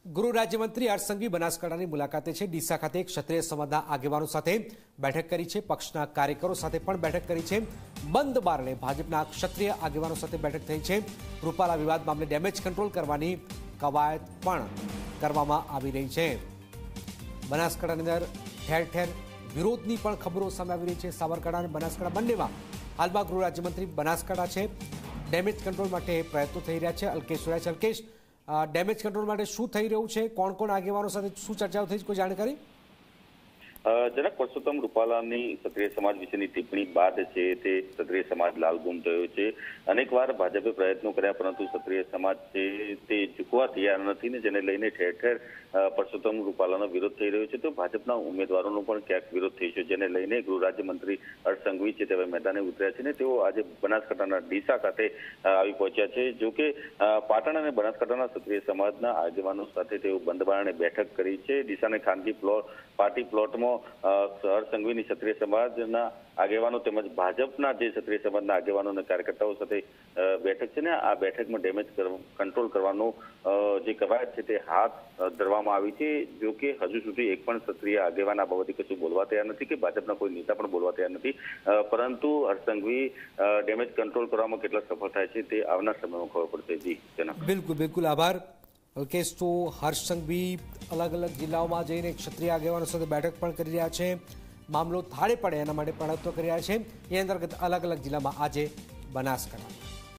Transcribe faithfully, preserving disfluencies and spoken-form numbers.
ગૃહ રાજ્યમંત્રી હર્ષ સંઘવી બનાસકાંઠાની મુલાકાતે છે। ડીસા ખાતે ક્ષત્રિય સમાજના આગેવાનો સાથે બેઠક કરી છે। પક્ષના કાર્યકરો સાથે પણ બેઠક કરી છે। બંધ બારણે ભાજપના ક્ષત્રિય આગેવાનો સાથે બેઠક થઈ છે। રૂપાલા વિવાદ મામલે ડેમેજ કંટ્રોલ કરવાની કવાયત પણ કરવામાં આવી રહી છે। બનાસકાંઠાની અંદર ઠેર ઠેર વિરોધની પણ ખબરો સામે આવી રહી છે। સાબરકાંઠા અને બનાસકાંઠા બંનેમાં હાલમાં ગૃહ રાજ્યમંત્રી બનાસકાંઠા છે। ડેમેજ કંટ્રોલ માટે પ્રયત્નો થઈ રહ્યા છે। અલ્કેશ જોડાયા છે। અલ્કેશ, ડેમેજ કંટ્રોલ માટે શું થઈ રહ્યું છે? કોણ કોણ આગેવાનો સાથે શું ચર્ચાઓ થઈ? કોઈ જાણકારી? જનક પરસોત્તમ રૂપાલાની ક્ષત્રિય સમાજ વિશેની ટિપ્પણી બાદ છે તે ક્ષત્રિય સમાજ લાલગુમ થયો છે। અનેકવાર ભાજપે પ્રયત્નો કર્યા પરંતુ ક્ષત્રિય સમાજ છે તે ઝૂકવા તૈયાર નથી ને જેને લઈને ઠેર ઠેર પરસોત્તમ રૂપાલાનો વિરોધ થઈ રહ્યો છે। તો ભાજપના ઉમેદવારોનો પણ ક્યાંક વિરોધ થઈ છે, જેને લઈને ગૃહ રાજ્યમંત્રી હર્ષ સંઘવી છે તે મેદાને ઉતર્યા છે ને તેઓ આજે બનાસકાંઠાના ડીસા ખાતે આવી પહોંચ્યા છે। જો કે પાટણ અને બનાસકાંઠાના ક્ષત્રિય સમાજના આગેવાનો સાથે તેઓ બંધ બારણે બેઠક કરી છે। ડીસાના ખાનગી પ્લોટ પાર્ટી પ્લોટમાં હર્ષ સંઘવીની ક્ષત્રિય સમાજના આગેવાનો તેમજ ભાજપના જે ક્ષત્રિય સમાજના આગેવાનો અને કાર્યકર્તાઓ સાથે બેઠક છે ને આ બેઠકમાં ડેમેજ કંટ્રોલ કરવાનો જે કવાયત છે તે હાથ ધરવામાં આવી છે। જો કે હજુ સુધી એક પણ ક્ષત્રિય આગેવાન આ બાબતે કશું બોલવા તૈયાર નથી કે ભાજપના કોઈ નેતા પણ બોલવા તૈયાર નથી, પરંતુ હર્ષ સંઘવી ડેમેજ કંટ્રોલ કરવામાં કેટલા સફળ થાય છે તે આવનાર સમયમાં ખબર પડશે। જી જનક, બિલકુલ બિલકુલ આભાર અલ્કેશ। તો હર્ષ સંઘવી અલગ અલગ જિલ્લાઓમાં જઈને ક્ષત્રિય આગેવાનો સાથે બેઠક પણ કરી રહ્યા છે। મામલો થાળે પડે એના માટે પ્રયત્નો કરી રહ્યા છે। એ અંતર્ગત અલગ અલગ જિલ્લામાં આજે બનાસકાંઠા